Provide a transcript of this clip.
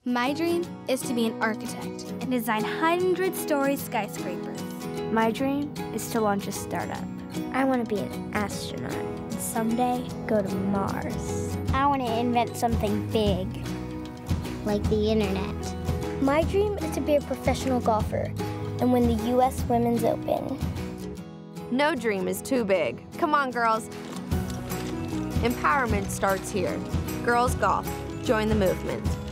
My dream is to be an architect and design 100-story skyscrapers. My dream is to launch a startup. I want to be an astronaut and someday go to Mars. I want to invent something big, like the internet. My dream is to be a professional golfer and win the U.S. Women's Open. No dream is too big. Come on, girls. Empowerment starts here. Girls Golf. Join the movement.